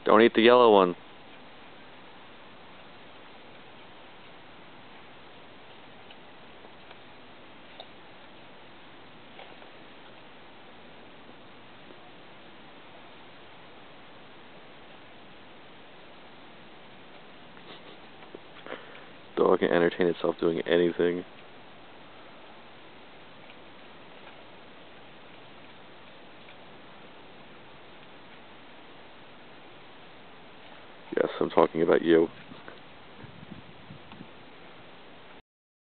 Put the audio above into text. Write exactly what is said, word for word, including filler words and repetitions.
Don't eat the yellow one. Dog can entertain itself doing anything. Yes, I'm talking about you.